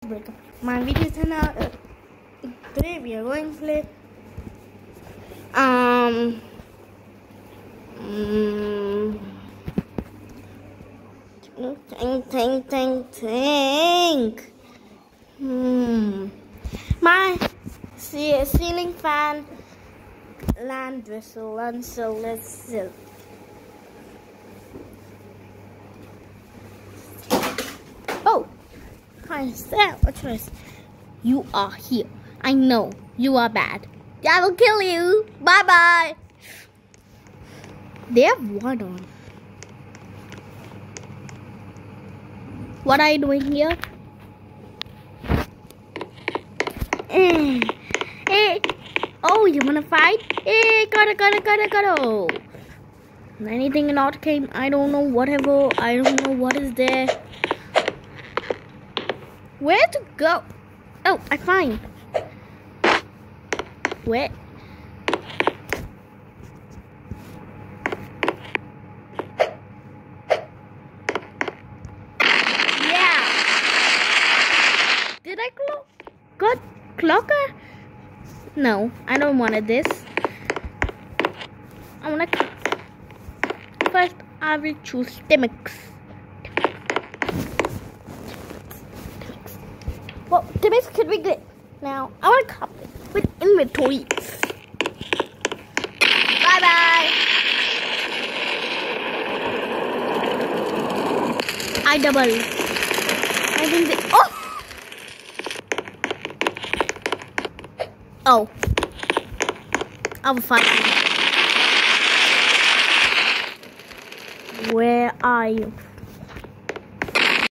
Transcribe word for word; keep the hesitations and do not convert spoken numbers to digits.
Welcome. My video channel. Uh, today we are going to play um um think think think think hmm my ce- ceiling fan land whistle, and so let's see. Oh, hi, Sam. What choice? You are here. I know you are bad. I will kill you. Bye bye. They have one on. What are you doing here? Eh. Hey. Oh, you wanna fight? Hey, gotta, gotta, gotta, gotta. Anything not came. I don't know. Whatever. I don't know what is there. Where to go? Oh, I find. Where? Yeah. Did I clock? Got clocker? No, I don't want this. I wanna. First, I will choose Timix. Well, Timix could be good. Now, I want to copy with inventory. Bye bye. I double. I think they. Oh! Oh. I will find you. Where are you?